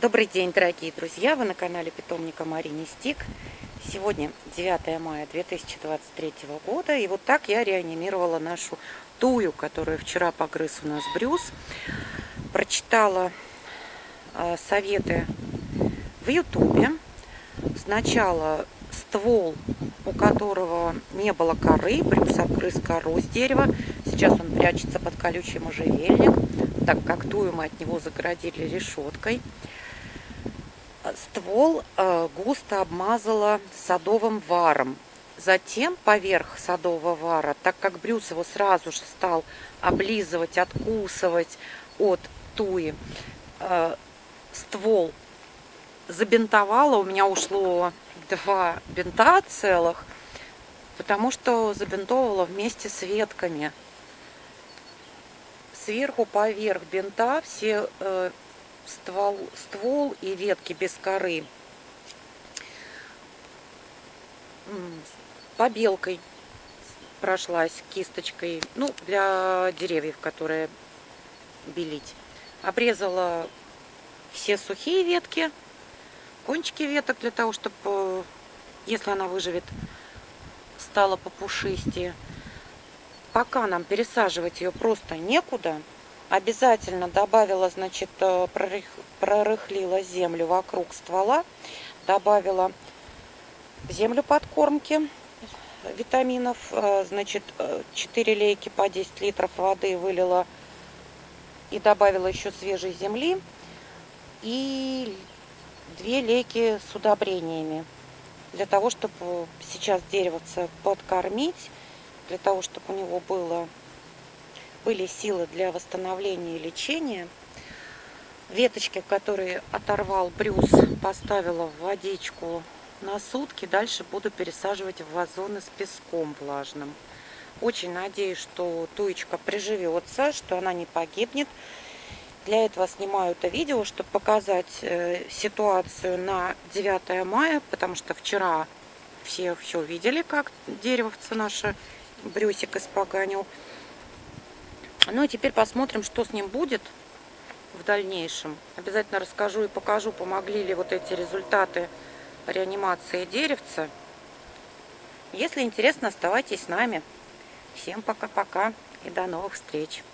Добрый день, дорогие друзья! Вы на канале питомника Марини Стик. Сегодня 9 мая 2023 года. И вот так я реанимировала нашу Тую, которую вчера погрыз у нас Брюс. Прочитала советы в Ютубе. Сначала ствол, у которого не было коры. Брюс обгрыз кору с дерева. Сейчас он прячется под колючий можжевельник, так как Тую мы от него загородили решеткой. Ствол густо обмазала садовым варом. Затем поверх садового вара, так как Брюс его сразу же стал облизывать, откусывать от Туи, ствол забинтовала. У меня ушло 2 бинта целых, потому что забинтовывала вместе с ветками. Сверху поверх бинта все ствол и ветки без коры побелкой прошлась, кисточкой, ну, для деревьев, которые белить. Обрезала все сухие ветки, кончики веток, для того, чтобы, если она выживет, стала попушистее. Пока нам пересаживать ее просто некуда, обязательно добавила, значит, прорыхлила землю вокруг ствола, добавила землю подкормки витаминов, значит, 4 лейки по 10 литров воды вылила и добавила еще свежей земли и 2 лейки с удобрениями, для того, чтобы сейчас деревце подкормить, для того, чтобы у него были силы для восстановления и лечения. Веточки, которые оторвал Брюс, поставила в водичку на сутки. Дальше буду пересаживать в вазоны с песком влажным. Очень надеюсь, что Туечка приживется, что она не погибнет. Для этого снимаю это видео, чтобы показать ситуацию на 9 мая, потому что вчера все видели, как деревце наше Брюсик испоганил. Ну и теперь посмотрим, что с ним будет в дальнейшем. Обязательно расскажу и покажу, помогли ли вот эти результаты реанимации деревца. Если интересно, оставайтесь с нами. Всем пока-пока и до новых встреч!